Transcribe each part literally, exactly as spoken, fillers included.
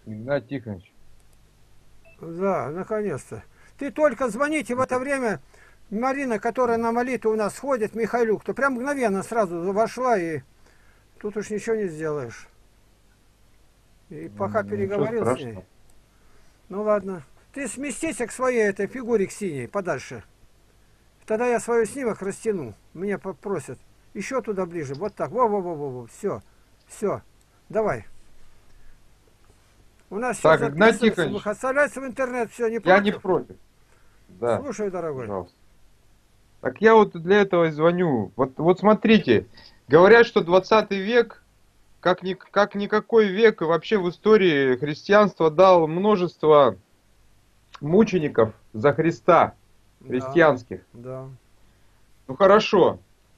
Игнат Тихонович. Да, наконец-то. Ты только звоните в это время. Марина, которая на молитву у нас ходит, Михайлюк, то прям мгновенно сразу вошла, и тут уж ничего не сделаешь. И пока М, Ничего переговорил с ней. страшного. Ну ладно. Ты сместись к своей этой фигуре, к синей, подальше. Тогда я свой снимок растяну. Меня попросят. Еще туда ближе. Вот так. Во-во-во-во-во. Все. Все. Давай. У нас все Так, Игнат записывается. Тихонович, Выходить в интернет. Все, не я не против? против. Да, Слушай, дорогой. пожалуйста. Так я вот для этого и звоню. Вот, вот смотрите, говорят, что двадцатый век, как, ни, как никакой век вообще в истории христианства дал множество мучеников за Христа, Да. христианских. Да. Ну хорошо.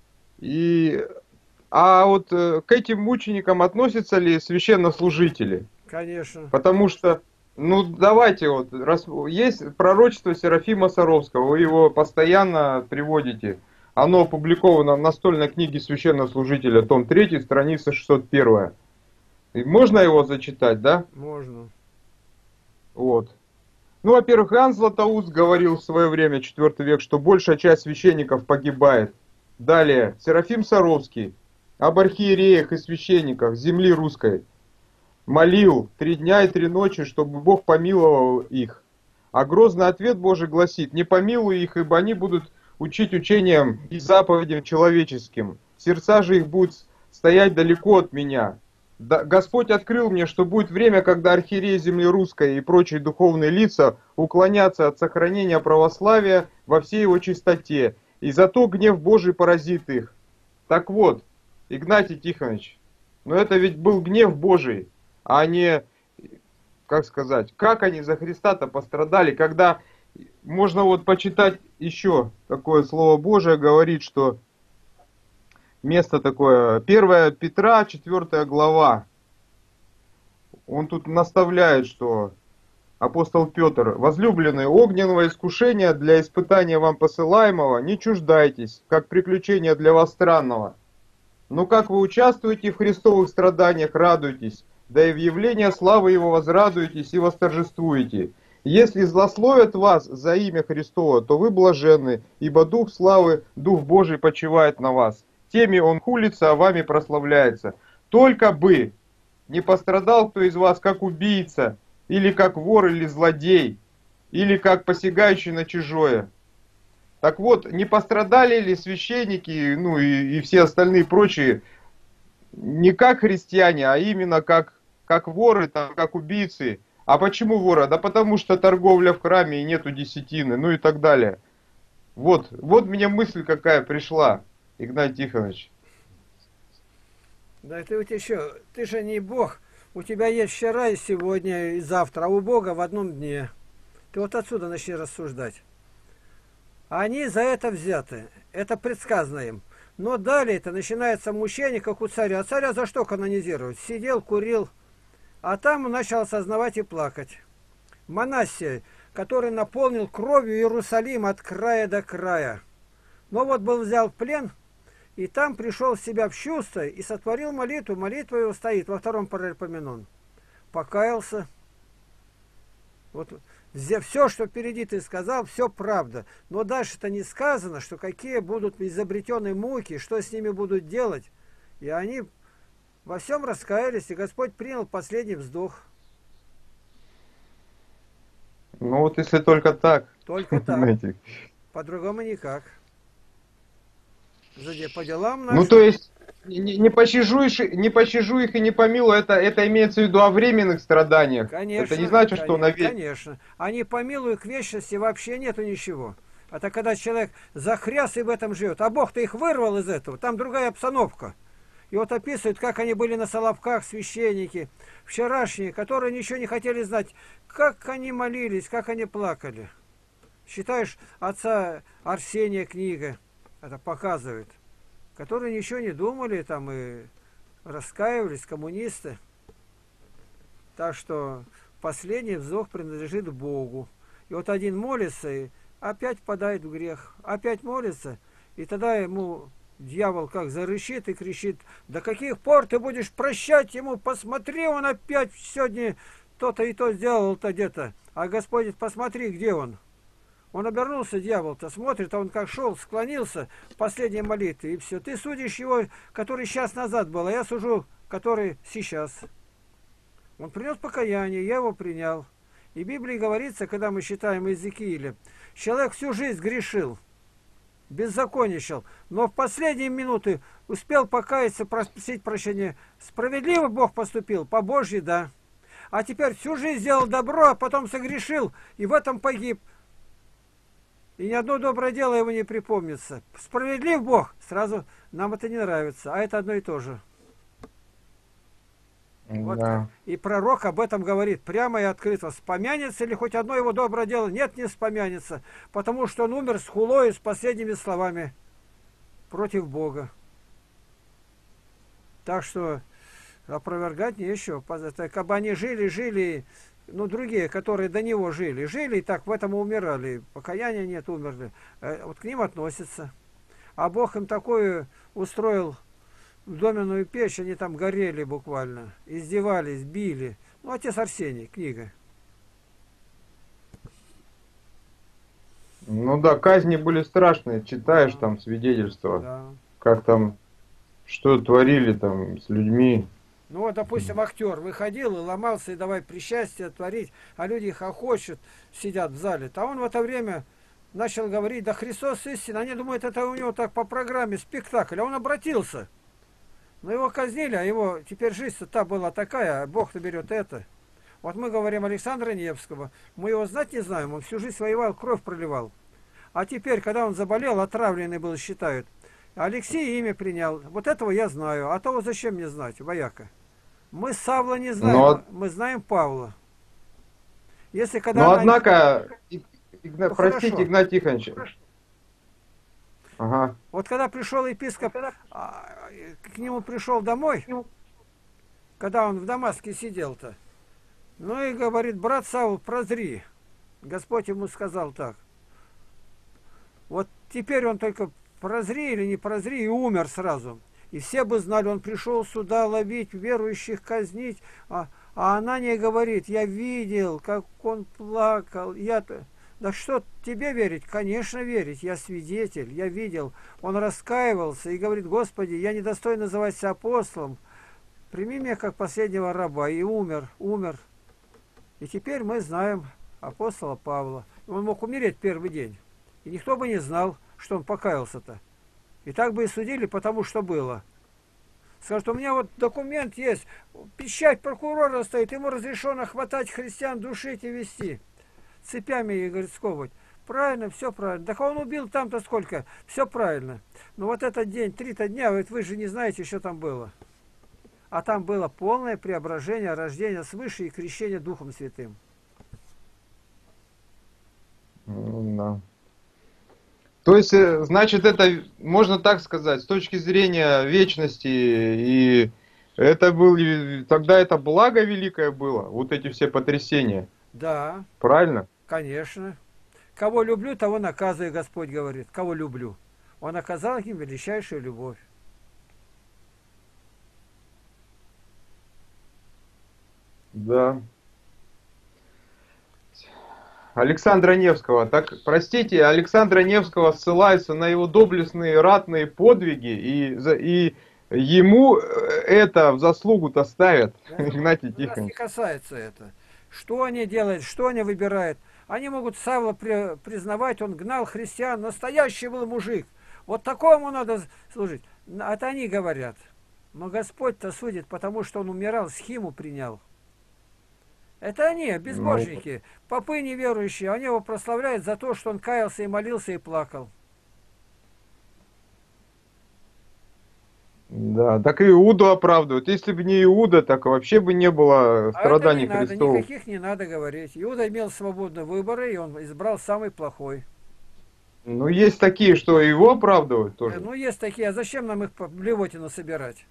И, а вот э, к этим мученикам относятся ли священнослужители? Конечно. Потому что, ну давайте вот, раз есть пророчество Серафима Саровского, вы его постоянно приводите. Оно опубликовано в настольной книге священнослужителя, том третий, страница шестьсот один. И можно его зачитать, да? Можно. Вот. Ну, во-первых, Иоанн Златоуст говорил в свое время, четвёртый век, что большая часть священников погибает. Далее, Серафим Саровский об архиереях и священниках земли русской. Молил три дня и три ночи, чтобы Бог помиловал их. А грозный ответ Божий гласит: не помилуй их, ибо они будут учить учениям и заповедям человеческим. Сердца же их будут стоять далеко от меня. Да, Господь открыл мне, что будет время, когда архиереи земли русской и прочие духовные лица уклонятся от сохранения православия во всей его чистоте, и зато гнев Божий поразит их. Так вот, Игнатий Тихонович, но это ведь был гнев Божий, а не, как сказать, как они за Христа-то пострадали, когда можно вот почитать еще такое слово Божие, говорит, что место такое, первое Петра, четвёртая глава, он тут наставляет, что апостол Петр: возлюбленные, огненного искушения для испытания вам посылаемого не чуждайтесь, как приключения для вас странного. Но как вы участвуете в христовых страданиях, радуйтесь, да и в явление славы Его возрадуетесь и восторжествуете. Если злословят вас за имя Христово, то вы блаженны, ибо Дух славы, Дух Божий почивает на вас. Теми Он хулится, а вами прославляется. Только бы не пострадал кто из вас как убийца, или как вор или злодей, или как посягающий на чужое. Так вот, не пострадали ли священники, ну и, и все остальные прочие, не как христиане, а именно как, как воры, там, как убийцы? А почему воры? Да потому что торговля в храме и нету десятины, ну и так далее. Вот, вот мне мысль какая пришла, Игнатий Тихонович. Да ты вот еще, ты же не Бог. У тебя есть вчера и сегодня и завтра, а у Бога в одном дне. Ты вот отсюда начни рассуждать. Они за это взяты. Это предсказано им. Но далее это начинается мучение, как у царя. А царя за что канонизировать? Сидел, курил, а там начал осознавать и плакать. Манассия, который наполнил кровью Иерусалим от края до края. Но вот был взял в плен, и там пришел в себя в чувство и сотворил молитву. Молитва его стоит во втором паралипоменон. Покаялся. Вот все, что впереди ты сказал, все правда. Но дальше-то не сказано, что какие будут изобретенные муки, что с ними будут делать. И они во всем раскаялись, и Господь принял последний вздох. Ну вот если только так, Только так. знаете. По-другому никак. По делам Ну то нашим. есть, не, не пощажу их, не пощажу их и не помилую, это, это имеется в виду о временных страданиях. Это не Конечно, значит, что конечно, навек. конечно. Они помилуют к вечности, вообще нету ничего. Это когда человек захряс и в этом живет. А Бог-то их вырвал из этого. Там другая обстановка. И вот описывают, как они были на Соловках, священники, вчерашние, которые ничего не хотели знать. Как они молились, как они плакали. Считаешь, отца Арсения книга, это показывает, которые ничего не думали там и раскаивались, коммунисты. Так что последний вздох принадлежит Богу. И вот один молится и опять впадает в грех. Опять молится, и тогда ему дьявол как зарычит и кричит: до каких пор ты будешь прощать ему? Посмотри, он опять сегодня то-то и то сделал-то где-то. А Господь говорит, посмотри, где он. Он обернулся, дьявол-то, смотрит, а он как шел, склонился в последней молитве, и все. Ты судишь его, который час назад был, а я сужу, который сейчас. Он принес покаяние, я его принял. И в Библии говорится, когда мы читаем Иезекииля, человек всю жизнь грешил, беззаконничал, но в последние минуты успел покаяться, просить прощения. Справедливо Бог поступил, по Божьей, да. А теперь всю жизнь сделал добро, а потом согрешил, и в этом погиб. И ни одно доброе дело его не припомнится. Справедлив Бог, сразу нам это не нравится, а это одно и то же. Вот. Да. И пророк об этом говорит прямо и открыто. Вспомянется ли хоть одно его доброе дело? Нет, не вспомянется, потому что он умер с хулой, с последними словами против Бога. Так что опровергать нечего. Это как бы они жили, жили, ну, другие, которые до него жили, жили и так в этом и умирали. Покаяния нет, умерли. Вот к ним относятся. А Бог им такое устроил в доменную печь, они там горели буквально, издевались, били. Ну, отец Арсений, книга. Ну да, казни были страшные, читаешь Да. там свидетельства, Да. как там, что творили там с людьми. Ну вот, допустим, актер выходил и ломался, и давай причастие творить, а люди хохочут, сидят в зале. А он в это время начал говорить, да Христос истина. Они думают, это у него так по программе спектакль, а он обратился. Но его казнили, а его теперь жизнь-то та была такая, а Бог-то берет это. Вот мы говорим Александра Невского, мы его знать не знаем, он всю жизнь воевал, кровь проливал. А теперь, когда он заболел, отравленный был, считают, Алексей имя принял. Вот этого я знаю, а того зачем мне знать, вояка? Мы Савла не знаем, Но, мы знаем Павла. Если когда но она... однако, Игна- Ну, простите, хорошо. Игнатий Тихонович. Ага. Вот когда пришел епископ, а, к нему пришел домой, когда он в Дамаске сидел-то, ну и говорит, брат Савл, прозри. Господь ему сказал так. Вот теперь он только прозри или не прозри, и умер сразу. И все бы знали, он пришел сюда ловить, верующих казнить, а, а она не говорит, я видел, как он плакал, я-то... Да что тебе верить? Конечно верить, я свидетель, я видел. Он раскаивался и говорит, Господи, я недостоин называться апостолом, прими меня как последнего раба. И умер, умер. И теперь мы знаем апостола Павла. Он мог умереть первый день. И никто бы не знал, что он покаялся-то. И так бы и судили, потому что было. Скажут, у меня вот документ есть, печать прокурора стоит, ему разрешено хватать христиан, душить и вести. Цепями, и говорит, сковывать. Правильно, все правильно. Так он убил там-то сколько? Все правильно. Но вот этот день, три-то дня, вот вы же не знаете, что там было. А там было полное преображение, рождение свыше и крещение Духом Святым. Ну, да. То есть, э, значит, это, можно так сказать, с точки зрения вечности, и это был, тогда это благо великое было, вот эти все потрясения. Да, Правильно? конечно. Кого люблю, того наказываю, Господь говорит. Кого люблю. Он оказал им величайшую любовь. Да. Александра Невского. Так, простите, Александра Невского ссылается на его доблестные ратные подвиги, и, за- и ему это в заслугу-то ставят, Да? Игнатий Нас не Тихонович. касается это. Что они делают, что они выбирают. Они могут Савла при- признавать, он гнал христиан, настоящий был мужик. Вот такому надо служить. Это они говорят. Но Господь-то судит, потому что он умирал, схиму принял. Это они, безбожники, попы неверующие, они его прославляют за то, что он каялся и молился и плакал. Да, так и Иуду оправдывают. Если бы не Иуда, так вообще бы не было А это страданий не надо, Христовых. никаких не надо говорить. Иуда имел свободные выборы, и он избрал самый плохой. Ну, есть такие, что его оправдывают тоже. Ну, есть такие, а зачем нам их по блевотину собирать?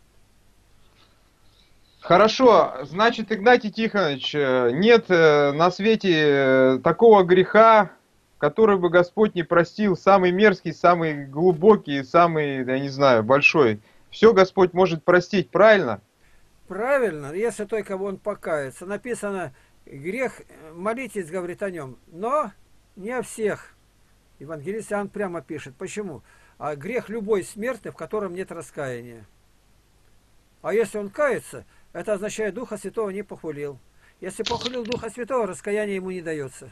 Хорошо, значит, Игнатий Тихонович, э, нет э, на свете э, такого греха, который бы Господь не простил, самый мерзкий, самый глубокий, самый, я не знаю, большой. Все Господь может простить, правильно? Правильно, если только он покается. Написано, грех, молитесь, говорит о нем, но не о всех. Евангелист Иоанн прямо пишет. Почему? А грех любой смертный, в котором нет раскаяния. А если он кается, это означает, Духа Святого не похвалил. Если похвалил Духа Святого, раскаяние ему не дается.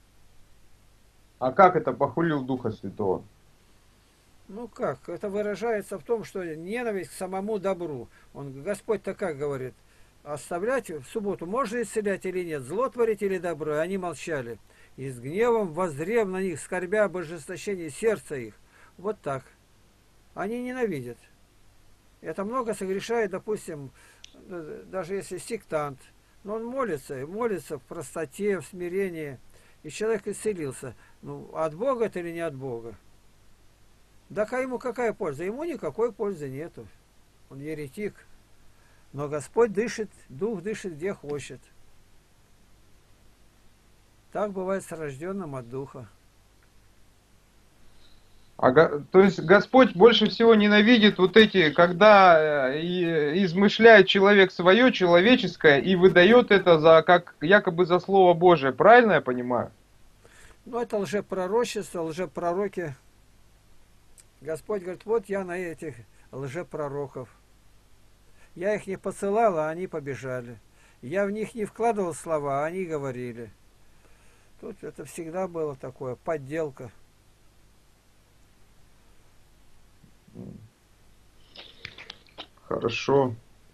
А как это похвалил Духа Святого? Ну как? Это выражается в том, что ненависть к самому добру. Он, Господь-то как говорит? Оставлять в субботу можно исцелять или нет? Зло творить или добро? И они молчали. И с гневом воззрев на них, скорбя об ожесточении сердца их. Вот так. Они ненавидят. Это много согрешает, допустим, даже если сектант. Но он молится, молится в простоте, в смирении. И человек исцелился. Ну, от Бога это или не от Бога? Да а ему какая польза? Ему никакой пользы нету. Он еретик. Но Господь дышит, Дух дышит где хочет. Так бывает с рожденным от Духа. А, то есть Господь больше всего ненавидит вот эти, когда измышляет человек свое человеческое и выдает это за, как, якобы за Слово Божие. Правильно я понимаю? Ну, это лжепророчество, лжепророки. Господь говорит, вот я на этих лжепророков. Я их не посылал, а они побежали. Я в них не вкладывал слова, а они говорили. Тут это всегда было такое, подделка. Хорошо.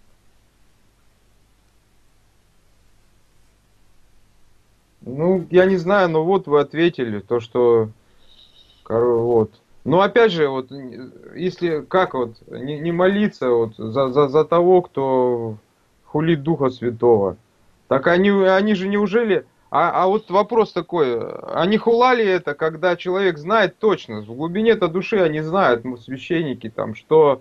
Ну, я не знаю, но вот вы ответили, то, что... Вот. Но опять же, вот, если как вот, не, не молиться вот, за, за, за того, кто хулит Духа Святого, так они, они же неужели... А, а вот вопрос такой, они хулали это, когда человек знает точно, в глубине-то души они знают, ну, священники, там, что,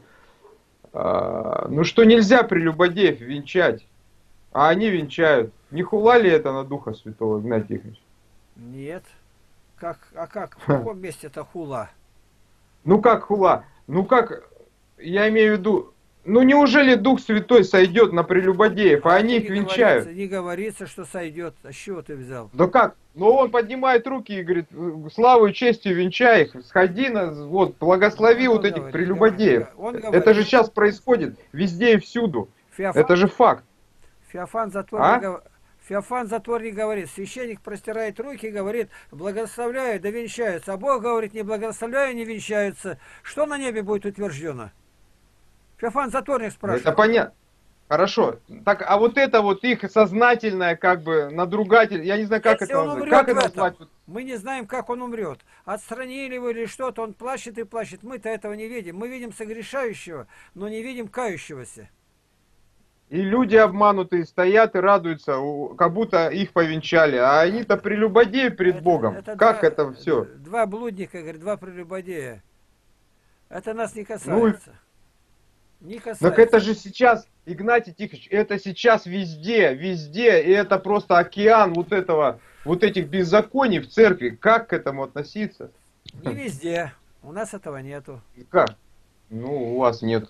э, ну, что нельзя прелюбодеев венчать, а они венчают. Не хулали это на Духа Святого, Игнатий Тихонович? Нет. Как, а как? В каком месте это хула? Ну как хула? Ну как, я имею в виду, ну неужели Дух Святой сойдет на прелюбодеев, а, а они их венчают? Говорится, не говорится, что сойдет. А с чего ты взял? Да как? Ну он поднимает руки и говорит, славу и честью венчай их, сходи, на, вот, благослови вот этих говорит, прелюбодеев. Он Это говорит, же сейчас происходит везде и всюду. Феофан, Это же факт. Феофан Затворник, а? Феофан Затворник говорит, священник простирает руки и говорит, благословляю, да венчаются. А Бог говорит, не благословляю, не венчаются. Что на небе будет утверждено? Феофан Затворник спрашивает. Это понятно. Хорошо. Так, а вот это вот их сознательное, как бы, надругатель, я не знаю, как Если это назвать. Как это назвать? Мы не знаем, как он умрет. Отстранили его или что-то, он плачет и плачет. Мы-то этого не видим. Мы видим согрешающего, но не видим кающегося. И люди обманутые стоят и радуются, как будто их повенчали. А они-то прелюбодеи перед это, Богом. Это как два, это все? Два блудника, говорит, два прелюбодея. Это нас не касается. Ну, не касается. Так это же сейчас, Игнатий Тихонович, это сейчас везде, везде. И это просто океан вот этого, вот этих беззаконий в церкви. Как к этому относиться? Не везде. У нас этого нету. Как? Ну, у вас нет.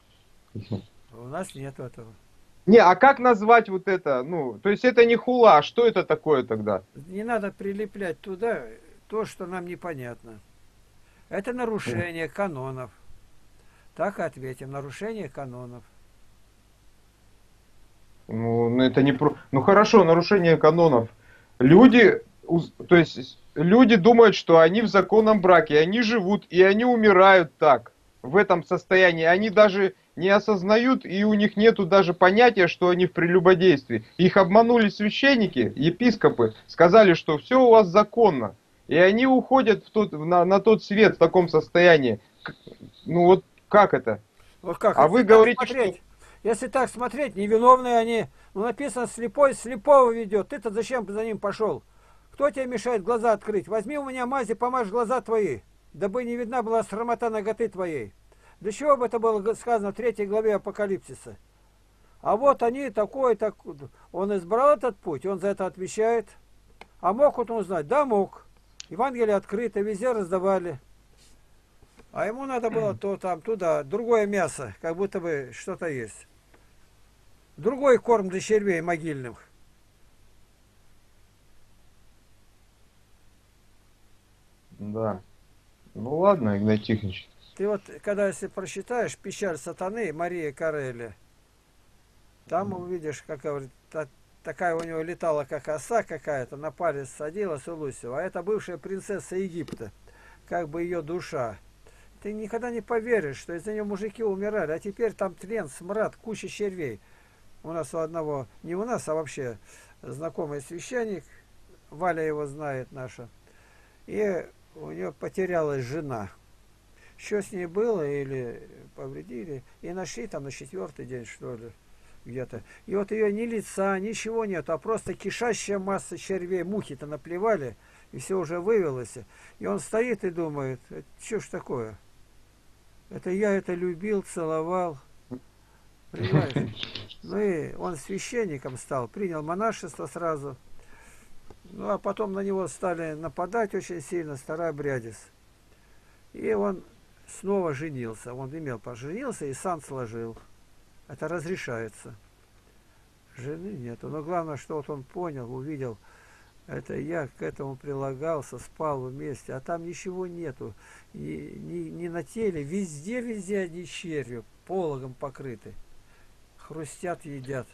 У нас нет этого. Не, а как назвать вот это? Ну, то есть это не хула, а что это такое тогда? Не надо прилеплять туда то, что нам непонятно. Это нарушение канонов. Так и ответим, нарушение канонов. Ну, это не про... Ну хорошо, нарушение канонов. Люди, то есть люди думают, что они в законном браке, они живут, и они умирают так, в этом состоянии. Они даже не осознают, и у них нету даже понятия, что они в прелюбодействе. Их обманули священники, епископы, сказали, что все у вас законно. И они уходят в тот, на, на тот свет в таком состоянии. Ну вот как это? Вот как? А вы говорите, смотреть, что... Если так смотреть, невиновные они. Ну написано, слепой слепого ведет. Ты-то зачем за ним пошел? Кто тебе мешает глаза открыть? Возьми у меня мазь и помажь глаза твои, дабы не видна была срамота наготы твоей. Для чего бы это было сказано в третьей главе Апокалипсиса? А вот они такой, так он избрал этот путь, он за это отвечает. А мог он узнать? Да, мог. Евангелие открыто, везде раздавали. А ему надо было то там, туда, другое мясо, как будто бы что-то есть. Другой корм для червей могильных. Да. Ну ладно, Игнатий Тихонович. Ты вот, когда если прочитаешь «Печаль сатаны» Мария Карелли, там увидишь, как говорит, та- такая у него летала, как оса какая-то, на палец садилась у Лусева. А это бывшая принцесса Египта, как бы ее душа. Ты никогда не поверишь, что из-за нее мужики умирали, а теперь там тлен, смрад, куча червей. У нас у одного, не у нас, а вообще знакомый священник, Валя его знает наша, и у нее потерялась жена. Что с ней было, или повредили, и нашли там на четвертый день, что ли, где-то. И вот ее ни лица, ничего нет, а просто кишащая масса червей, мухи-то наплевали, и все уже вывелось. И он стоит и думает, что ж такое? Это я это любил, целовал, понимаешь? Ну и он священником стал, принял монашество сразу. Ну а потом на него стали нападать очень сильно, старообрядец. И он снова женился. Он имел поженился и сан сложил. Это разрешается. Жены нету. Но главное, что вот он понял, увидел, это я к этому прилагался, спал вместе, а там ничего нету. Ни, ни, ни на теле, везде-везде одни черви, пологом покрыты. Хрустят, едят.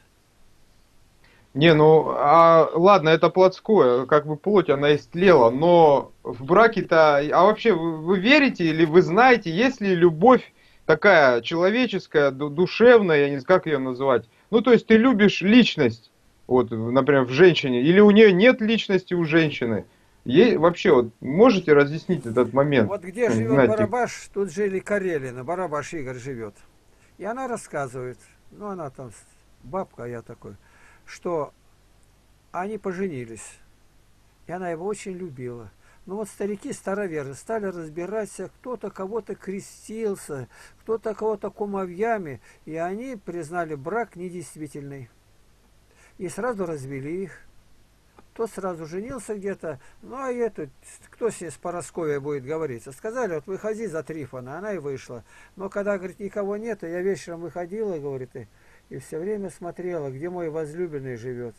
Не, ну, а, ладно, это плотское, как бы плоть, она истлела, но в браке-то, а вообще вы, вы верите или вы знаете, есть ли любовь такая человеческая, ду- душевная, я не знаю, как ее называть, ну, то есть ты любишь личность, вот, например, в женщине, или у нее нет личности у женщины, Е- вообще, вот, можете разъяснить этот момент, Вот где живет Игнатий? Барабаш, тут жили Карелина, Барабаш Игорь живет. И она рассказывает, ну она там бабка, а я такой, что они поженились. И она его очень любила. Но вот старики, староверы, стали разбираться, кто-то кого-то крестился, кто-то кого-то кумовьями, и они признали брак недействительный. И сразу развели их. Тот сразу женился где-то, ну а этот, кто с ней с Поросковья будет говорить? Сказали, вот выходи за Трифона, она и вышла. Но когда, говорит, никого нет, я вечером выходила, говорит, и, и все время смотрела, где мой возлюбленный живет.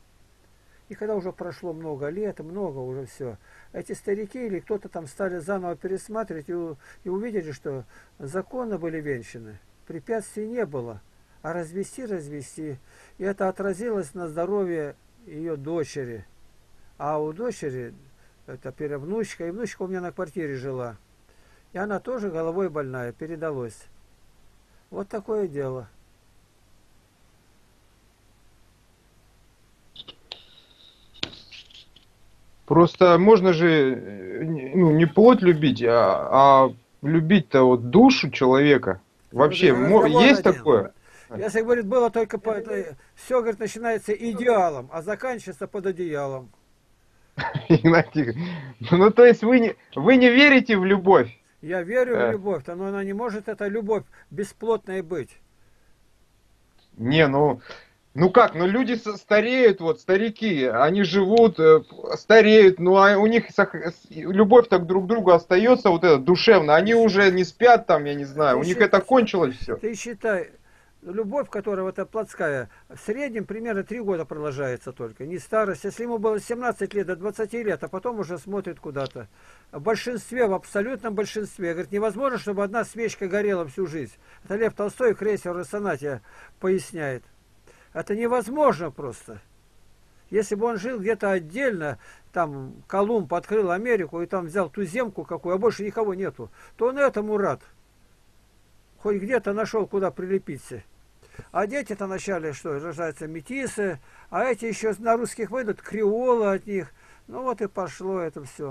И когда уже прошло много лет, много уже все, эти старики или кто-то там стали заново пересматривать и, и увидели, что законно были венчаны, препятствий не было, а развести, развести. И это отразилось на здоровье ее дочери. А у дочери, это перевнучка, и внучка у меня на квартире жила. И она тоже головой больная, передалось. Вот такое дело. Просто можно же, э, не- ну, не плоть любить, а, а любить-то вот душу человека. Вообще, мо- Разговор есть один. такое? Если, говорит, было только по... Все, говорит, начинается идеалом, а заканчивается под одеялом. Игнатий, ну, то есть вы не, вы не верите в любовь? Я верю в Э, любовь, но она не может, эта любовь, бесплотная быть. Не, ну, ну как, ну люди со- стареют, вот старики, они живут, э, стареют, ну а у них сох- с- любовь так друг к другу остается, вот это душевно, они Ты, щ- уже не спят там, я не знаю, ты, у них щи- это кончилось все. ты считай, любовь, которая вот эта плотская, в среднем примерно три года продолжается только. Не старость. Если ему было семнадцать лет до двадцати лет, а потом уже смотрит куда-то. В большинстве, в абсолютном большинстве. Говорит, невозможно, чтобы одна свечка горела всю жизнь. Это Лев Толстой в крейсере сонате поясняет. Это невозможно просто. Если бы он жил где-то отдельно, там Колумб открыл Америку и там взял туземку какую, а больше никого нету, то он этому рад. Хоть где-то нашел, куда прилепиться. А дети-то вначале что, рождаются метисы, а эти еще на русских выйдут, креолы от них. Ну вот и пошло это все.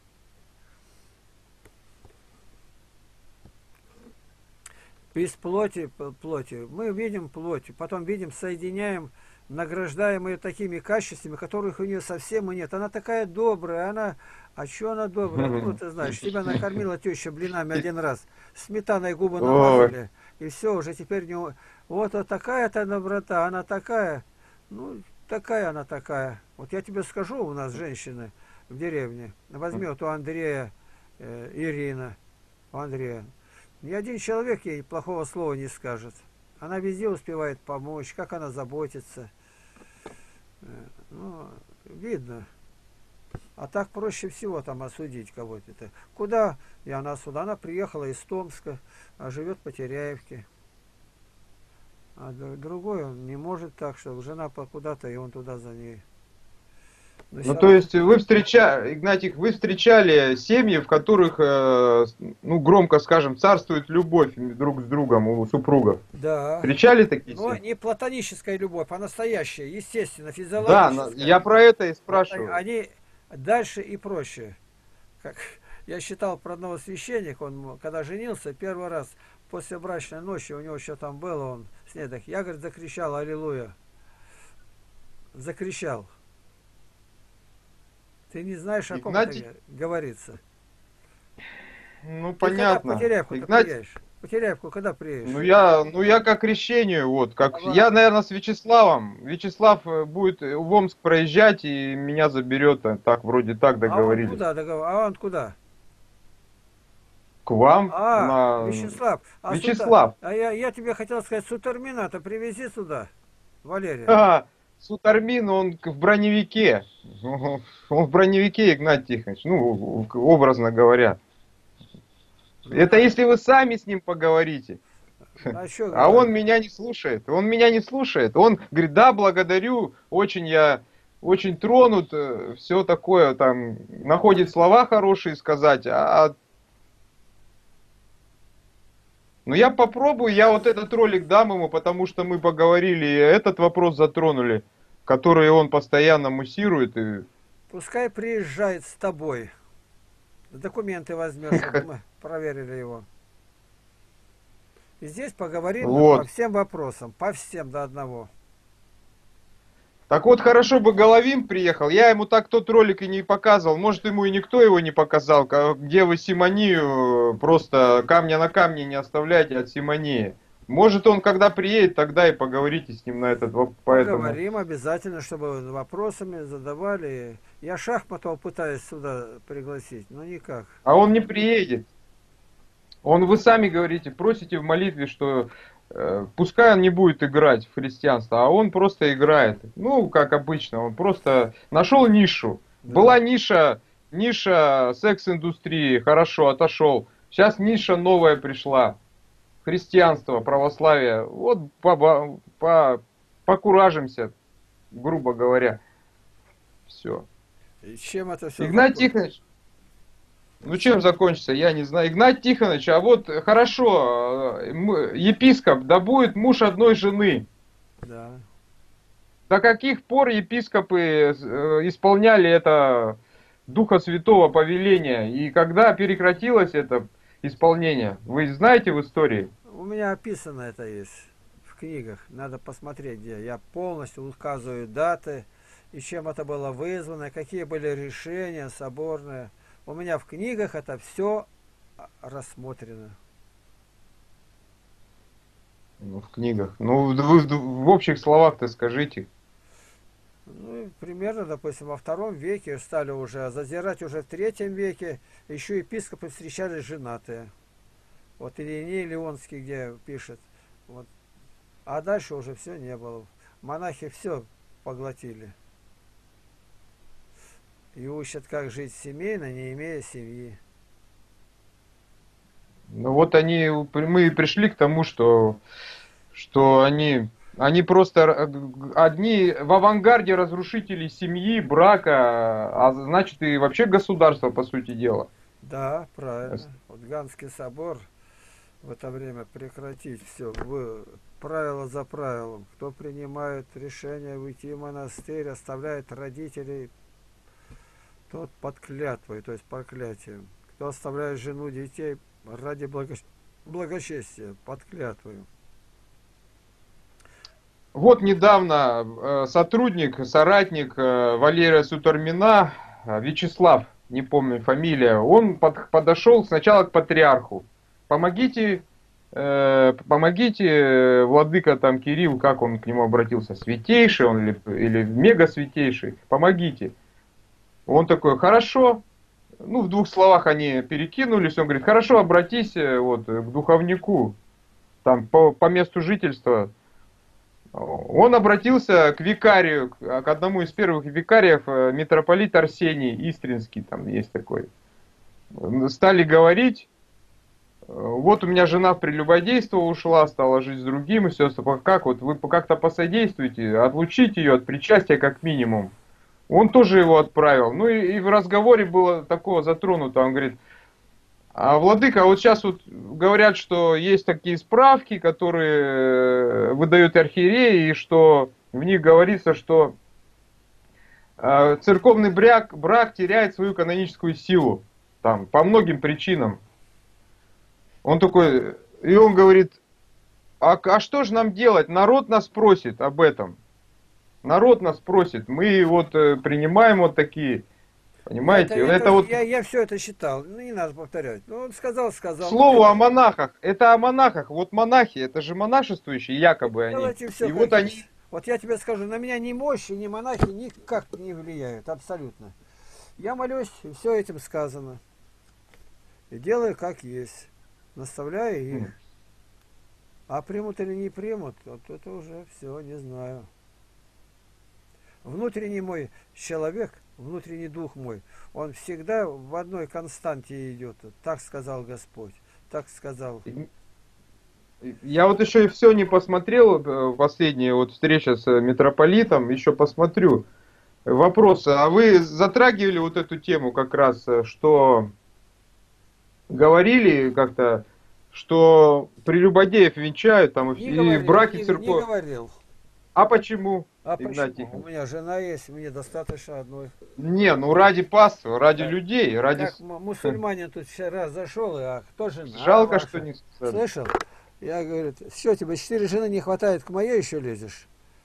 Без плоти, п- плоти. Мы видим плоть, потом видим, соединяем, награждаем ее такими качествами, которых у нее совсем и нет. Она такая добрая, она... А что она добрая? Откуда ты знаешь? Тебя накормила теща блинами один раз, сметаной губы Ой. намазали, и все, уже теперь не... у- Вот, вот такая-то доброта, она такая, ну, такая она такая. Вот я тебе скажу, у нас женщины в деревне, возьми вот у Андрея, э, Ирина, у Андрея. Ни один человек ей плохого слова не скажет. Она везде успевает помочь, как она заботится. Э, Ну, видно. А так проще всего там осудить кого-то. Это Куда? И она сюда, она приехала из Томска, а живет в Потеряевке. А д- другой он не может так, что жена по- куда-то, и он туда за ней. Но Ну, всё то равно- есть вы встречали, Игнатик, вы встречали семьи, в которых, э, ну, громко скажем, царствует любовь друг с другом у супругов. Да. Встречали такие Но семьи? не платоническая любовь, а настоящая, естественно, Да, на- физиологическая. я про это и Вот они спрашиваю. они дальше и проще. Как я считал про одного священника, он когда женился первый раз после брачной ночи, у него еще там было, он с ней так, я, говорит, закричал аллилуйя. Закричал. Ты не знаешь, о ком это Игнатий, говорится. ну, Ты когда в понятно. Потеряевку-то Игнатий, приедешь? В Потеряевку когда ну приедешь? я, ну я как крещению, вот, как Давай. я, наверное, с Вячеславом. Вячеслав э, будет в Омск проезжать и меня заберет, э, так вроде так А он договорились. куда? договор- А он куда? К вам А, на Вячеслав, а сюда, Вячеслав. а я, я тебе хотел сказать, Сутормина-то привези сюда, Валерия. А, Сутармин, он к- в броневике. Он в броневике, Игнат Тихонович, ну, в- образно говоря. Ну, Это да. если вы сами с ним поговорите. А что А он говорить? меня не слушает. Он меня не слушает. Он говорит, да, благодарю, очень я очень тронут, все такое, там, находит слова хорошие сказать, а... Ну я попробую, я вот этот ролик дам ему, потому что мы поговорили, и этот вопрос затронули, который он постоянно муссирует. И... Пускай приезжает с тобой. Документы возьмешь, чтобы мы проверили его. И здесь поговорим по Вот. всем вопросам, по всем до одного. Так вот, хорошо бы Головин приехал. Я ему так тот ролик и не показывал. Может, ему и никто его не показал, ка- где вы Симонию просто камня на камне не оставляете от Симонии. Может, он когда приедет, тогда и поговорите с ним на этот вопрос. Поэтому... Поговорим обязательно, чтобы вопросами задавали. Я Шахматова пытаюсь сюда пригласить, но никак. А он не приедет. Он, вы сами говорите, просите в молитве, что э, пускай он не будет играть в христианство, а он просто играет. Ну, как обычно, он просто нашел нишу. Да. Была ниша, ниша секс-индустрии, хорошо, отошел. Сейчас ниша новая пришла. Христианство, православие. Вот по, по, покуражимся, грубо говоря. Все. И чем это все Игнат Тихонович, ну чем закончится, я не знаю. Игнат Тихонович, а вот хорошо, э, м- епископ, да будет муж одной жены. Да. До каких пор епископы э, исполняли это Духа Святого повеление? И когда прекратилось это исполнение? Вы знаете в истории? У меня описано это есть в книгах. Надо посмотреть, где. Я полностью указываю даты, и чем это было вызвано, какие были решения соборные. У меня в книгах это все рассмотрено. Ну, в книгах. Ну, вы в, в общих словах-то скажите. Ну, примерно, допустим, во втором веке стали уже зазирать, уже в третьем веке еще епископы встречались женатые. Вот Ириней Леонский, где пишет. Вот. А дальше уже все не было. Монахи все поглотили. И учат, как жить семейно, не имея семьи. Ну вот они, мы пришли к тому, что, что они, они просто одни в авангарде разрушителей семьи, брака, а значит и вообще государства, по сути дела. Да, правильно. Вот Ганский собор в это время прекратить все. Правило за правилом. Кто принимает решение уйти в монастырь, оставляет родителей, тот под клятвой, то есть проклятием. Кто оставляет жену, детей ради благо... благочестия, под клятвой. Вот недавно э, сотрудник, соратник э, Валерия Сутормина, э, Вячеслав, не помню фамилия, он под, подошел сначала к патриарху. Помогите, э, помогите, э, владыка там Кирилл, как он к нему обратился, святейший он или, или мега святейший, помогите. Он такой, хорошо, ну в двух словах они перекинулись, он говорит, хорошо, обратись вот, к духовнику. там по, по месту жительства, он обратился к викарию, к одному из первых викариев, митрополит Арсений Истринский, там есть такой. Стали говорить, вот у меня жена в прелюбодейство ушла, стала жить с другим, и все, как вот вы как-то посодействуете, отлучите ее от причастия как минимум. Он тоже его отправил. Ну и, и в разговоре было такого затронуто, он говорит, а владыка, вот сейчас вот говорят, что есть такие справки, которые выдают архиереи, и что в них говорится, что э, церковный брак, брак теряет свою каноническую силу, там, по многим причинам. Он такой, и он говорит, а, а что же нам делать? Народ нас просит об этом. Народ нас просит, мы вот э, принимаем вот такие... Понимаете, это, это я, вот... Я, я все это читал, ну не надо повторять. Ну он сказал, сказал. Слово о монахах, это о монахах. Вот монахи, это же монашествующие, якобы они. Делайте все, И вот они... Вот я тебе скажу, на меня ни мощи, ни монахи никак не влияют, абсолютно. Я молюсь, и все этим сказано. И делаю как есть. Наставляю их. Mm. А примут или не примут, вот это уже все, не знаю. Внутренний мой человек, внутренний дух мой, он всегда в одной константе идет. Так сказал Господь, так сказал. Я вот еще и все не посмотрел, последняя вот встреча с митрополитом, еще посмотрю. Вопрос, а вы затрагивали вот эту тему как раз, что говорили как-то, что прелюбодеев венчают там не и говорил, браки не, церковь. Не говорил. А почему? А Игнатий? почему? У меня жена есть, мне достаточно одной. Не, ну ради паства, ради так, людей, ради... Как мусульманин тут вчера зашел, а кто жена? Жалко, ваша? что не... Слышал? Я говорю, все, тебе четыре жены не хватает, к моей еще лезешь.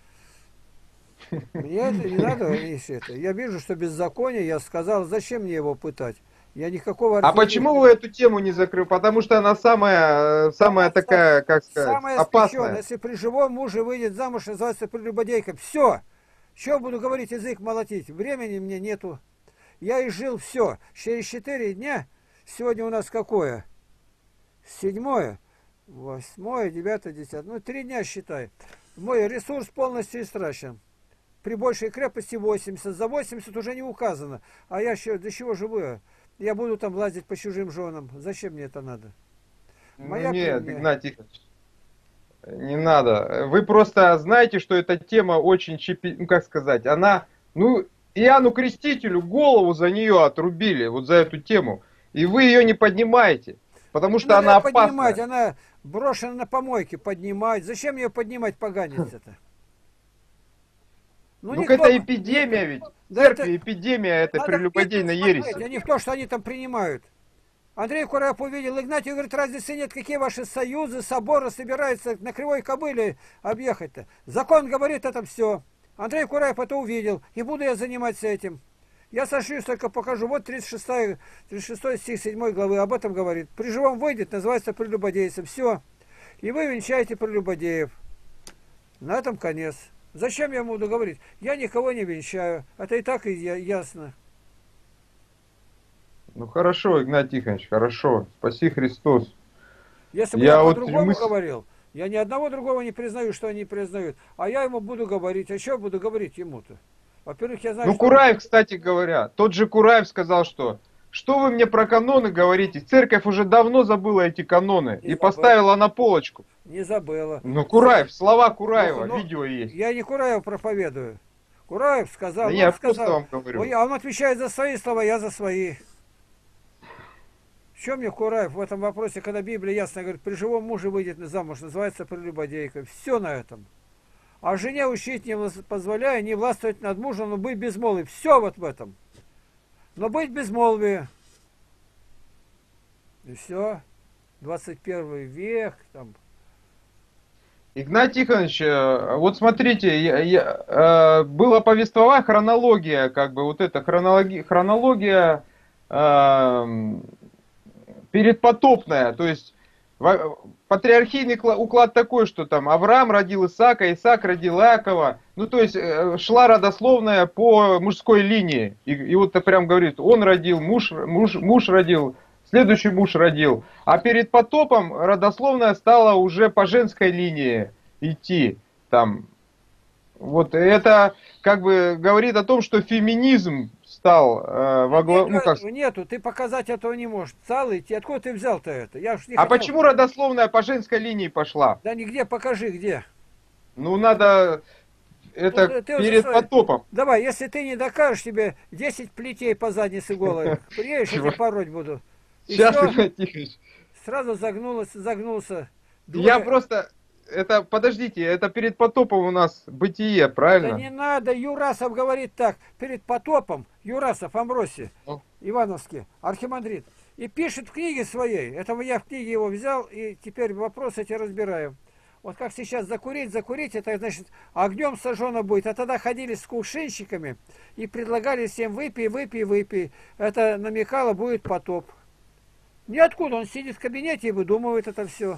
Мне это не надо, это. Я вижу, что беззаконие, я сказал, зачем мне его пытать? Я никакого... А почему вы эту тему не закрыли? Потому что она самая, самая такая, как сказать, самая опасная. Если при живом муже выйдет замуж, называется прелюбодейкой. Все. Что буду говорить, язык молотить? Времени мне нету. Я и жил все. Через четыре дня, сегодня у нас какое? Седьмое, восьмое, девятое, десятое. Ну, три дня считай. Мой ресурс полностью истрачен. При большей крепости восемьдесят. За восемьдесят уже не указано. А я еще до чего живу? Я буду там лазить по чужим женам. Зачем мне это надо? Моя ну, нет, премия... Игнатий Тихонович, не надо. Вы просто знаете, что эта тема очень, чипи... ну как сказать, она, ну, Иоанну Крестителю голову за нее отрубили, вот за эту тему. И вы ее не поднимаете, потому что она опасна. Поднимать, она брошена на помойке, поднимать. Зачем ее поднимать, поганец это? Ну, ну никто... это эпидемия ведь. Да Церкви это... эпидемия этой прелюбодейной ереси. А не в то, что они там принимают. Андрей Кураев увидел, Игнатий говорит, разницы нет, какие ваши союзы, соборы собираются на кривой кобыле объехать-то. Закон говорит это все. Андрей Кураев это увидел, и буду я заниматься этим. Я сошлюсь, только покажу. Вот тридцать шестой, тридцать шестой стих седьмой главы об этом говорит. При живом выйдет, называется прелюбодейцем. Все. И вы венчаете прелюбодеев. На этом конец. Зачем я буду говорить? Я никого не венчаю. Это и так и ясно. Ну хорошо, Игнатий Тихонович, хорошо. Спаси Христос. Если бы я, я вот по-другому мысл... говорил, я ни одного другого не признаю, что они признают. А я ему буду говорить. А что буду говорить ему-то? Во-первых, я знаю, ну, что... Кураев, кстати говоря, тот же Кураев сказал, что что вы мне про каноны говорите? Церковь уже давно забыла эти каноны не и забыла. Поставила на полочку. Не забыла. Ну, Кураев, слова Кураева, ну, ну, видео есть. Я не Кураев проповедую. Кураев сказал, да я сказал, вам говорю. Ой, а он отвечает за свои слова, я за свои. В чем мне Кураев в этом вопросе, когда Библия ясно говорит, при живом муже выйдет замуж, называется прелюбодейкой. Все на этом. А жене учить не позволяя, не властвовать над мужем, но быть безмолвным. Все вот в этом. Но быть безмолвие. И все. двадцать первый век. Там. Игнатий Тихонович, вот смотрите, я, я, было повествование, хронология, как бы вот эта хронология, хронология э, передпотопная, то есть патриархийный уклад такой, что там Авраам родил Исаака, Исаак родил Иакова, ну то есть шла родословная по мужской линии, и, и вот так прям говорит, он родил, муж, муж, муж родил следующий муж родил. А перед потопом родословная стала уже по женской линии идти. Там, вот это как бы говорит о том, что феминизм стал э, Да во главу, нету ну как. этого, нету, ты показать этого не можешь. Целый, ты откуда ты взял-то это? Я уж не А хотел. почему родословная по женской линии пошла? Да нигде, покажи, где. Ну надо, Ну, это ты, ты уже перед свой... потопом. Давай, если ты не докажешь, тебе десять плетей по заднице голой. Приедешь, я тебя пороть буду. И Сейчас, все, Игнат Тихонович. сразу загнулась, загнулся. Я Двое... просто, это, подождите, это перед потопом у нас бытие, Да правильно? не надо, Юрасов говорит так, перед потопом, Юрасов, Амбросий, Ну, Ивановский, архимандрит. И пишет в книге своей, это я в книге его взял, и теперь вопросы эти разбираю. Вот как сейчас закурить, закурить, это значит огнем сожжено будет. А тогда ходили с кувшинщиками и предлагали всем выпей, выпей, выпей. Это намекало, будет потоп. Ниоткуда, он сидит в кабинете и выдумывает это все.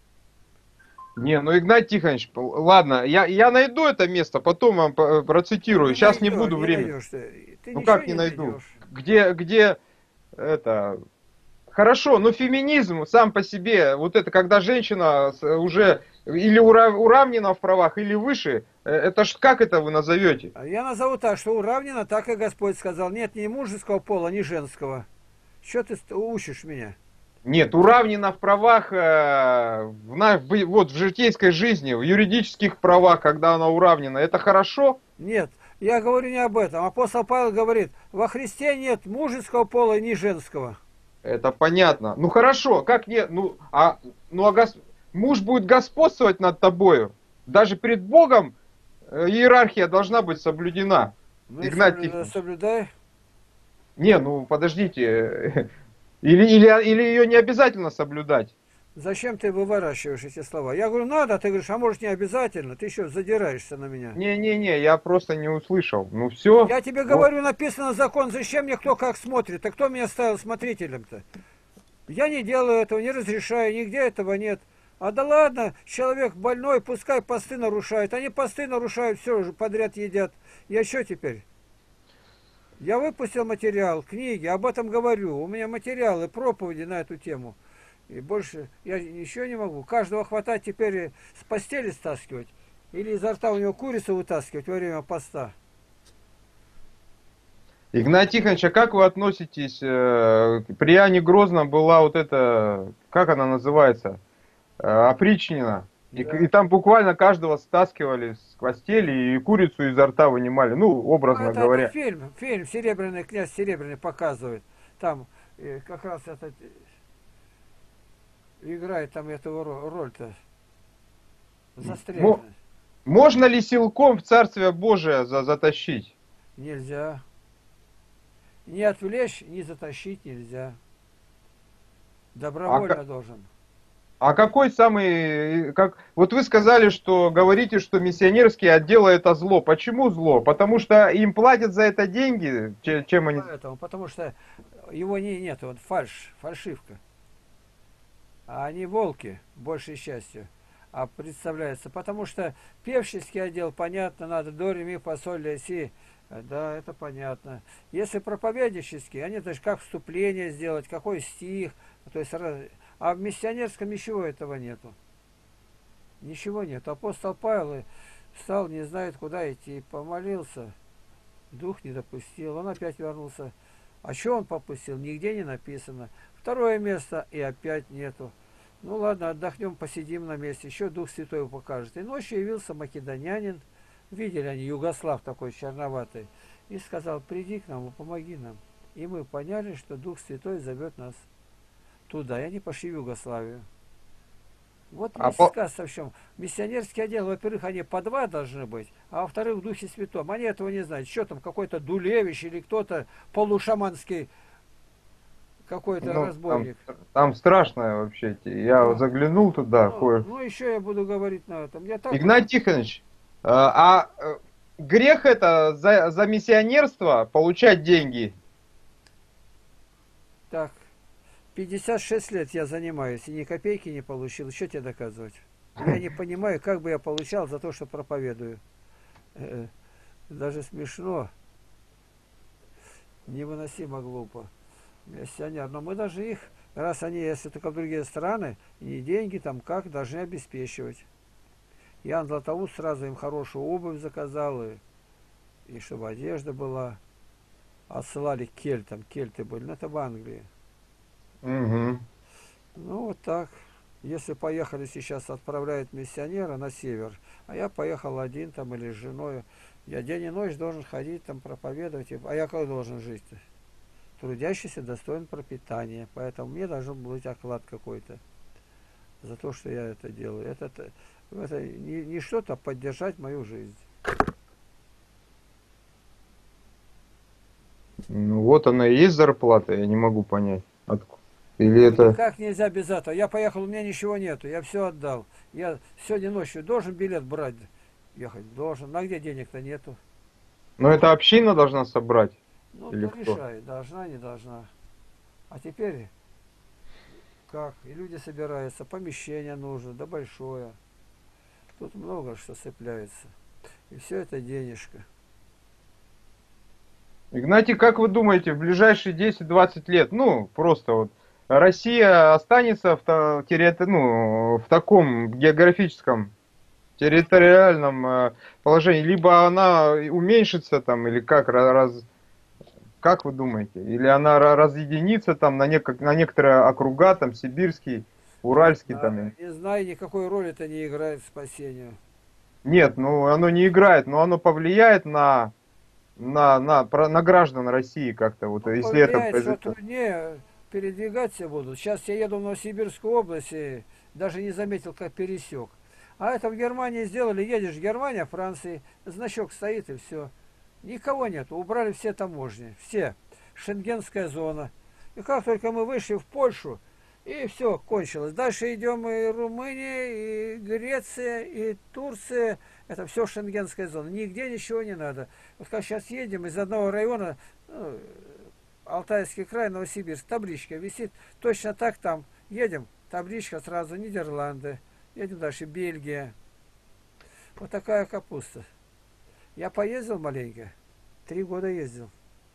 не, ну Игнат Тихонович, ладно, я, я найду это место, потом вам по- процитирую. Не Сейчас не найдешь, буду не времени. найдешь ты. Ты Ну ничего как не не найду? найдешь. Где, где это... Хорошо, но феминизм сам по себе, вот это когда женщина с- уже или ура- уравнена в правах, или выше, э, это ж как это вы назовете? А я назову так, что уравнено, так и Господь сказал. Нет ни мужеского пола, ни женского. Что ты ст- учишь меня? Нет, уравнена в правах, э, в, на- в- вот в житейской жизни, в юридических правах, когда она уравнена, это хорошо? Нет, я говорю не об этом. Апостол Павел говорит, во Христе нет мужеского пола, ни женского. Это понятно. Ну хорошо, как нет, ну а, ну, а гос- муж будет господствовать над тобою. Даже перед Богом э, иерархия должна быть соблюдена. Ну и Игнат соблюдай, Тихонович. соблюдай. Не, ну подождите. Или, или, или ее не обязательно соблюдать. Зачем ты выворачиваешь эти слова? Я говорю, надо, ты говоришь, а может не обязательно? Ты еще задираешься на меня. Не-не-не, я просто не услышал. Ну все. Я тебе Вот. говорю, написано закон, зачем мне кто как смотрит? А кто меня ставил смотрителем-то? Я не делаю этого, не разрешаю, нигде этого нет. А да ладно, человек больной, пускай посты нарушает. Они посты нарушают, все уже подряд едят. Я что теперь? Я выпустил материал, книги, об этом говорю. У меня материалы, проповеди на эту тему. И больше я ничего не могу. Каждого хватать теперь с постели стаскивать. Или изо рта у него курицу вытаскивать во время поста. Игнат Тихонович, а как вы относитесь, э, при Иоанне Грозном была вот эта, как она называется, э, опричнина, и, Да. и там буквально каждого стаскивали с постели и курицу изо рта вынимали, ну, Ну, образно это, это говоря. фильм, фильм «Серебряный князь Серебряный» показывает. Там э, как раз этот э, играет там эту ро- роль-то Мо- застреленный. Можно ли силком в Царствие Божие за- затащить? Нельзя. Не отвлечь, не затащить нельзя. А, Добровольно ка- должен. а какой самый, как, вот вы сказали, что говорите, что миссионерские отделы это зло. Почему зло? Потому что им платят за это деньги, че- чем они... Поэтому, потому что его не, нет, вот фальш, фальшивка. А они волки, большей частью. А представляется, потому что певческий отдел, понятно, надо до, ре, ми, фа, соль, ля, си. Да, это понятно. Если проповеднический, они даже как вступление сделать, какой стих. То есть, раз- а в миссионерском ничего этого нету. Ничего нет. Апостол Павел встал, не знает, куда идти. Помолился, дух не допустил. Он опять вернулся. А что он попустил? Нигде не написано. Второе место и опять нету. Ну ладно, отдохнем, посидим на месте. Еще Дух Святой покажет. И ночью явился македонянин. Видели они, Югослав такой черноватый. И сказал, приди к нам и помоги нам. И мы поняли, что Дух Святой зовет нас туда. И они пошли в Югославию. Вот А весь по- сказ в чем. Миссионерский отдел, во-первых, они по два должны быть, а во-вторых, в Духе Святом. Они этого не знают. Что там, какой-то Дулевич или кто-то полушаманский какой-то Ну, там, разбойник. там страшно вообще. Я Ну, заглянул туда. ну, кое- ну, еще я буду говорить на этом. Я так Игнат Тихонович, э, а э, грех это за, за миссионерство получать деньги? так. пятьдесят шесть лет я занимаюсь и ни копейки не получил. Что тебе доказывать? Я не понимаю, как бы я получал за то, что проповедую. Э, Даже смешно. Невыносимо глупо. Миссионер. Но мы даже их, раз они, если только в другие страны, и деньги там как, должны обеспечивать. Ян Златоуст сразу им хорошую обувь заказал, и, и чтобы одежда была. Отсылали к кельтам, кельты были, но это в Англии. Угу. Ну вот так. Если поехали сейчас, отправляют миссионера на север, а я поехал один там или с женой, я день и ночь должен ходить там проповедовать, а я как должен жить-то? Трудящийся достоин пропитания, поэтому мне должен быть оклад какой-то за то, что я это делаю. Это, это, это не, не что-то, а поддержать мою жизнь. Ну вот она и есть зарплата, я не могу понять. Откуда. Или Ну, это... никак нельзя без этого. Я поехал, у меня ничего нету, я все отдал. Я сегодня ночью должен билет брать, ехать должен. На где денег-то нету? Ну это община должна собрать? Ну, Или кто кто? решает, должна, не должна. А теперь как? И люди собираются, помещение нужно, да большое. Тут много что цепляется. И все это денежка. Игнатий, как вы думаете, в ближайшие десять-двадцать лет, ну, просто вот, Россия останется в, та- территори- ну, в таком географическом, территориальном э, положении, либо она уменьшится там, или как, ра- раз, как вы думаете? Или она ра- разъединится там на, нек- на некоторые округа, там, сибирский, Не уральский там? знаю, не знаю, никакой роли это не играет в спасению. Нет, ну, оно не играет, но оно повлияет на, на, на, про- на граждан России как-то, вот, Ну, если это повлияет, что произойдет. труднее передвигаться будут. Сейчас я еду в Новосибирскую область и даже не заметил, как пересек. А это в Германии сделали, едешь в Германию, Франции, значок стоит и все. Никого нет, убрали все таможни, все. Шенгенская зона. И как только мы вышли в Польшу, и все, кончилось. Дальше идем и Румыния, и Греция, и Турция. Это все шенгенская зона. Нигде ничего не надо. Вот как сейчас едем из одного района, ну, Алтайский край, Новосибирск, табличка висит. Точно так там. Едем, табличка сразу Нидерланды. Едем дальше, Бельгия. Вот такая капуста. Я поездил маленько. Три года ездил.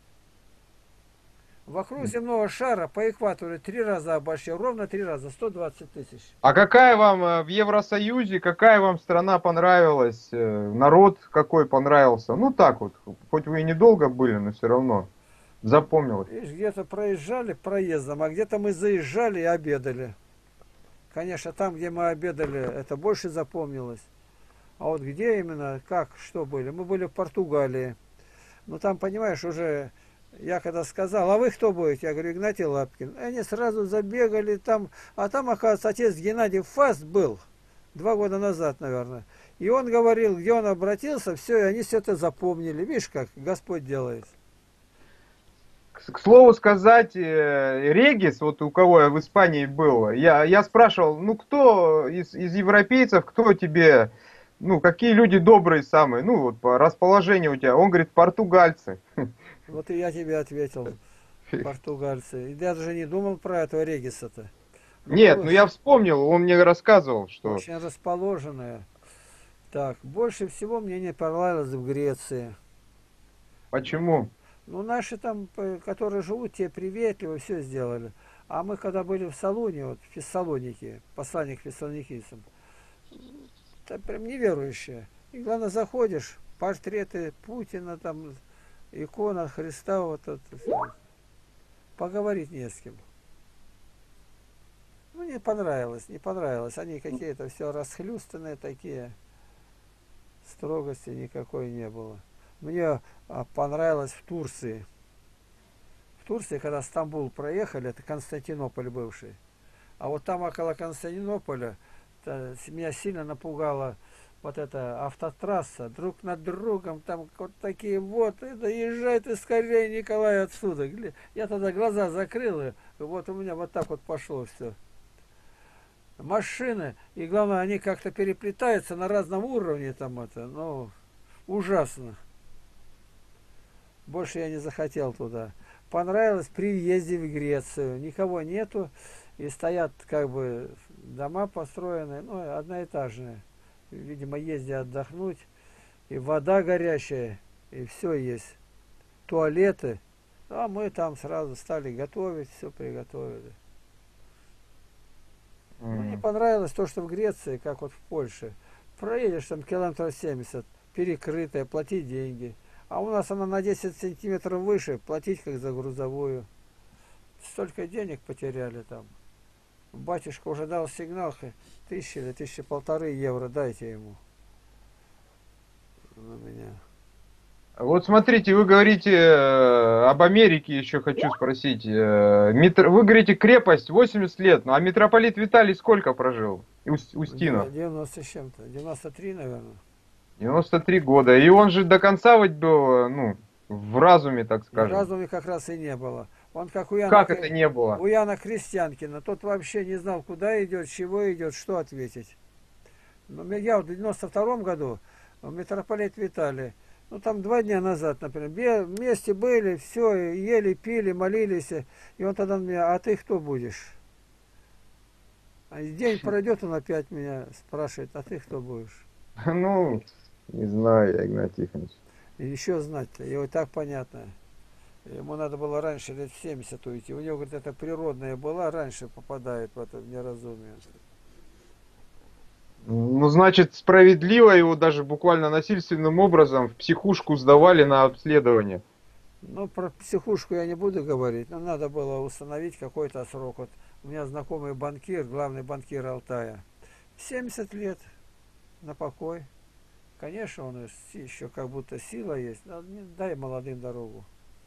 Вокруг земного шара по экватору три раза обошли. Ровно три раза. сто двадцать тысяч. А какая вам э, в Евросоюзе, какая вам страна понравилась, э, народ какой понравился? Ну так вот, хоть вы и недолго были, но все равно запомнилось. Видишь, где-то проезжали проездом, а где-то мы заезжали и обедали. Конечно, там, где мы обедали, это больше запомнилось. А вот где именно, как, что были? Мы были в Португалии. Ну там, понимаешь, уже я когда сказал, а вы кто будете? Я говорю, Игнатий Лапкин. И они сразу забегали там, а там, оказывается, отец Геннадий Фаст был, два года назад, наверное. И он говорил, где он обратился, все, и они все это запомнили. Видишь, как Господь делает. К, к слову сказать, э, Регис, вот у кого я в Испании был, я, я спрашивал, ну кто из, из европейцев, кто тебе, ну какие люди добрые самые, ну вот по расположению у тебя, он говорит, португальцы. Вот и я тебе ответил, португальцы. И я даже не думал про этого Региса-то. Ну, Нет, ну хорош, я вспомнил, он мне рассказывал, что... очень расположенная. Так, больше всего мне не понравилось в Греции. Почему? Ну, наши там, п- которые живут, те приветливо все сделали. А мы, когда были в Салоне, вот в Фессалонике, посланник фессалоникийцам, это прям неверующие. И главное, заходишь, портреты Путина, там, икона Христа, вот это, всё. Поговорить не с кем. Ну, не понравилось, не понравилось. Они какие-то все расхлюстанные такие, строгости никакой не было. Мне а, понравилось в Турции. В Турции, когда Стамбул проехали, это Константинополь бывший. А вот там около Константинополя меня сильно напугала вот эта автотрасса. Друг над другом, там вот такие вот, это езжай ты скорее, Николай, отсюда. Я тогда глаза закрыл, и вот у меня вот так вот пошло все. Машины, и главное, они как-то переплетаются на разном уровне, там это, ну, ужасно. Больше я не захотел туда. Понравилось при въезде в Грецию. Никого нету. И стоят как бы дома построенные, ну, одноэтажные. Видимо, езди отдохнуть. И вода горячая. И все есть. Туалеты. А мы там сразу стали готовить, все приготовили. Ну, не М. понравилось то, что в Греции, как вот в Польше, проедешь там километров семьдесят, перекрытая, платить деньги. А у нас она на десять сантиметров выше, платить как за грузовую. Столько денег потеряли там. Батюшка уже дал сигнал, хе, тысяча или тысяча полторы евро дайте ему на меня. Вот смотрите, вы говорите э, об Америке, еще хочу спросить. Э, митр- Вы говорите, крепость восемьдесят лет, ну а митрополит Виталий сколько прожил? Ус- Устинов? девяносто с чем-то, девяносто три, наверное. девяносто три года. И он же до конца ведь был, э, ну, в разуме, так В скажем. разуме как раз и не было. Он как у Яна, Как это Кре- не было? у Яна Крестьянкина. Тот вообще не знал, куда идет, чего идет, что ответить. Но ме- я в девяносто втором году, э, митрополит Виталий, ну там два дня назад, например, бе- вместе были, все, ели, пили, молились. И он тогда меня, а ты кто будешь? А день пройдет, он опять меня спрашивает, а ты кто будешь? Ну, не знаю, я, Игнатий Тихонович. И еще знать-то, и вот так понятно. Ему надо было раньше лет в семьдесят уйти. У него, говорит, это природная была, раньше попадает в это неразумие. Ну, значит, справедливо его даже буквально насильственным образом в психушку сдавали на обследование. Ну, про психушку я не буду говорить, но надо было установить какой-то срок. Вот у меня знакомый банкир, главный банкир Алтая, семьдесят лет на покой. Конечно, он еще как будто сила есть, но не дай молодым дорогу.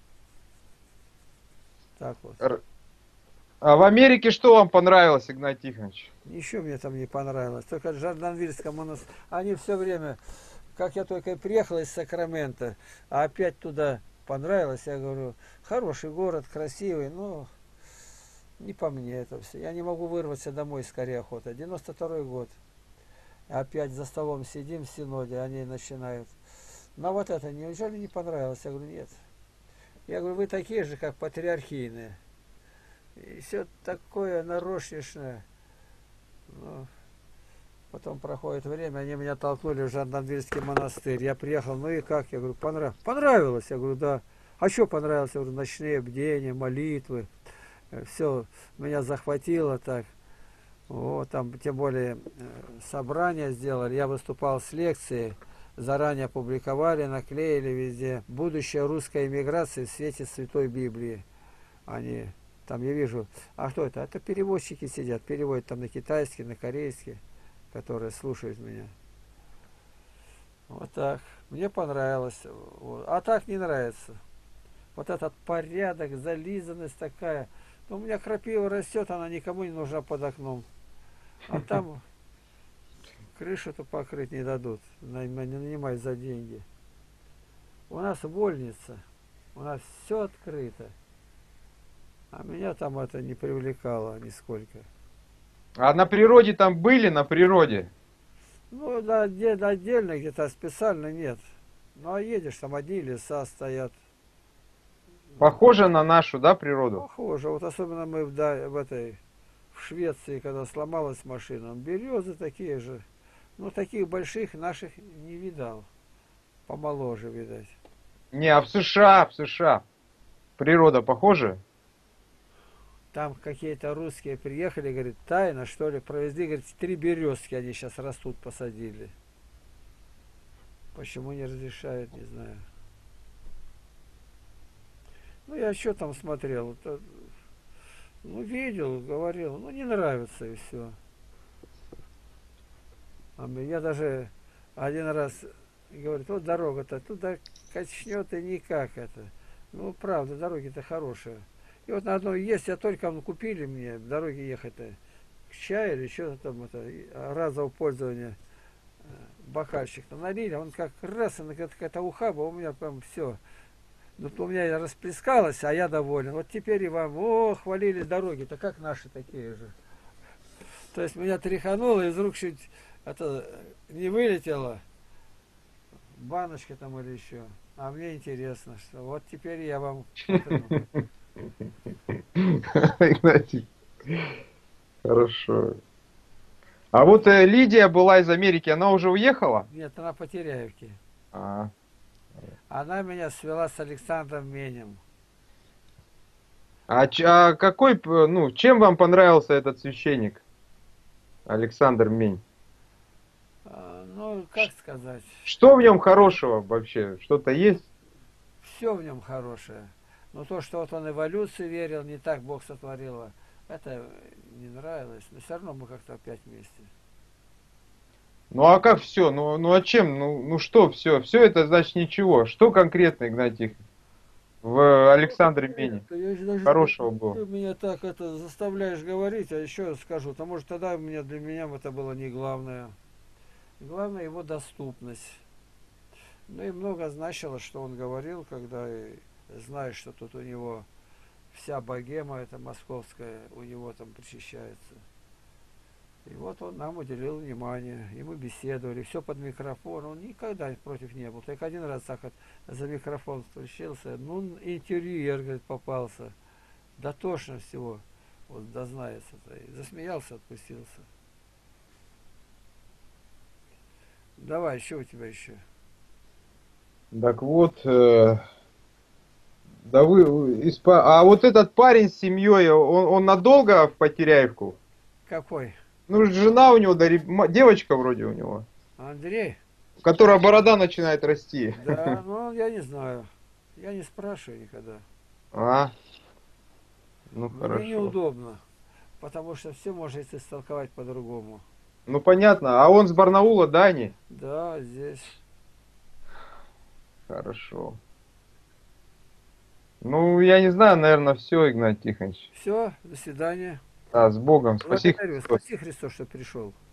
Так вот. Р- А в Америке что вам понравилось, Игнатий Тихонович? Ничего мне там не понравилось. Только в Жарданвильском у нас... Они все время, как я только приехал из Сакрамента, а опять туда понравилось, я говорю, хороший город, красивый, но не по мне это все. Я не могу вырваться домой скорее охота. девяносто второй год. Опять за столом сидим в Синоде, они начинают. Но вот это, неужели не понравилось? Я говорю, нет. Я говорю, вы такие же, как патриархийные. И все такое нарочничное. Ну, потом проходит время, они меня толкнули в Жандандвильский монастырь. Я приехал, ну и как? Я говорю, понравилось. Понравилось? Я говорю, да. А что понравилось? Я говорю, ночные бдения, молитвы. Все меня захватило так. Вот, там, тем более, собрание сделали. Я выступал с лекцией. Заранее опубликовали, наклеили везде. Будущее русской эмиграции в свете Святой Библии. Они, там я вижу, а кто это? Это переводчики сидят, переводят там на китайский, на корейский, которые слушают меня. Вот так. Мне понравилось. Вот. А так не нравится. Вот этот порядок, зализанность такая. Ну, у меня крапива растет, она никому не нужна под окном. А там крышу-то покрыть не дадут. Не нанимать за деньги. У нас вольница. У нас все открыто. А меня там это не привлекало нисколько. А на природе там были, на природе? Ну, да, отде- отдельно где-то, а специально нет. Ну, а едешь, там одни леса стоят. Похоже на нашу, да, природу? Похоже. Вот особенно мы в, да, в этой, в Швеции, когда сломалась машина. Березы такие же. Ну, таких больших наших не видал. Помоложе, видать. Не, а в США, в США природа похожа? Там какие-то русские приехали, говорит, тайно, что ли, провезли, говорит, три березки они сейчас растут, посадили. Почему не разрешают, не знаю. Ну, я что там смотрел? Это, ну, видел, говорил, ну, не нравится и все. А я даже один раз, говорит, вот дорога-то, туда качнет и никак это. Ну, правда, дороги-то хорошие. И вот на одной есть, я только ну, купили мне в дороге ехать-то к чаю или что-то там, это, разового пользования, бокальчик-то налили, он как раз, и какая-то ухаба, у меня прям все. Ну, у меня расплескалось, а я доволен. Вот теперь и вам, о, хвалили дороги-то, как наши такие же. То есть меня тряхануло, из рук чуть это не вылетело, баночка там или еще. А мне интересно, что вот теперь я вам... Игнатий, хорошо. А вот э, Лидия была из Америки, она уже уехала? Нет, она по Теряевке. А, Она меня свела с Александром Менем. А, ч- а какой, п- ну, чем вам понравился этот священник, Александр Мень? А, ну, Ш- как сказать, Что в нем хорошего вообще? Что-то есть? все в нем хорошее. Но то, что вот он эволюцию верил, не так Бог сотворил, это не нравилось. Но все равно мы как-то опять вместе. Ну а как все? Ну, ну а чем? Ну, ну что все? Все это значит ничего. Что конкретно, Игнатий, в Ну, Александре Мене конкретно, я же даже хорошего было? ты меня так это заставляешь говорить, а еще скажу, то может тогда у меня для меня это было не главное. Главное его доступность. Ну и много значило, что он говорил, когда и знаешь, что тут у него вся богема, это московская, у него там причащается. И вот он нам уделил внимание, и мы беседовали, все под микрофон, он никогда против не был. Только один раз так вот за микрофон включился, ну интервьюер, говорит, попался, дотошно всего, вот дознается-то, и засмеялся, отпустился. Давай, что у тебя еще? Так вот, э, да вы, из па- а вот этот парень с семьей, он, он надолго в Потеряевку? Какой? Ну, жена у него, да, реб- ма- девочка вроде у него, Андрей? у которой борода начинает расти. Да, ну я не знаю. Я не спрашиваю никогда. А, ну Мне хорошо. неудобно, потому что все может истолковать по-другому. Ну понятно, а он с Барнаула, да, не? Да, здесь. Хорошо. Ну, я не знаю, наверное, все, Игнат Тихонович. Все, до свидания. Да, с Богом. Спаси Благодарю. Христос. Спаси Христос, что пришел.